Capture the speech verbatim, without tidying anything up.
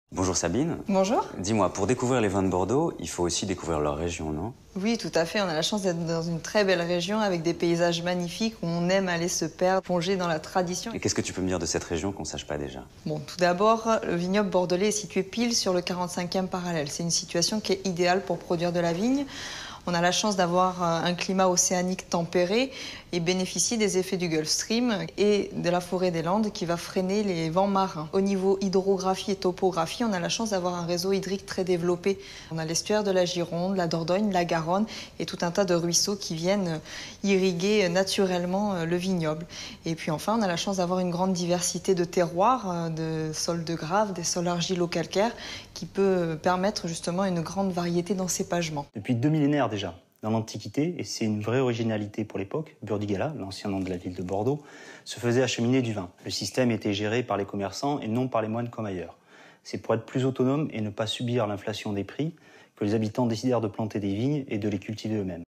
Bonjour Sabine. Bonjour. Dis-moi, pour découvrir les vins de Bordeaux, il faut aussi découvrir leur région, non? Oui, tout à fait. On a la chance d'être dans une très belle région avec des paysages magnifiques où on aime aller se perdre, plonger dans la tradition. Et qu'est-ce que tu peux me dire de cette région qu'on ne sache pas déjà? Bon, tout d'abord, le vignoble bordelais est situé pile sur le quarante-cinquième parallèle. C'est une situation qui est idéale pour produire de la vigne. On a la chance d'avoir un climat océanique tempéré et bénéficier des effets du Gulf Stream et de la forêt des Landes qui va freiner les vents marins. Au niveau hydrographie et topographie, on a la chance d'avoir un réseau hydrique très développé. On a l'estuaire de la Gironde, la Dordogne, la Garonne et tout un tas de ruisseaux qui viennent irriguer naturellement le vignoble. Et puis enfin, on a la chance d'avoir une grande diversité de terroirs, de sols de grave, des sols argilo-calcaires qui peut permettre justement une grande variété d'encépagement. Depuis deux millénaires déjà, dans l'Antiquité, et c'est une vraie originalité pour l'époque, Burdigala, l'ancien nom de la ville de Bordeaux, se faisait acheminer du vin. Le système était géré par les commerçants et non par les moines comme ailleurs. C'est pour être plus autonome et ne pas subir l'inflation des prix que les habitants décidèrent de planter des vignes et de les cultiver eux-mêmes.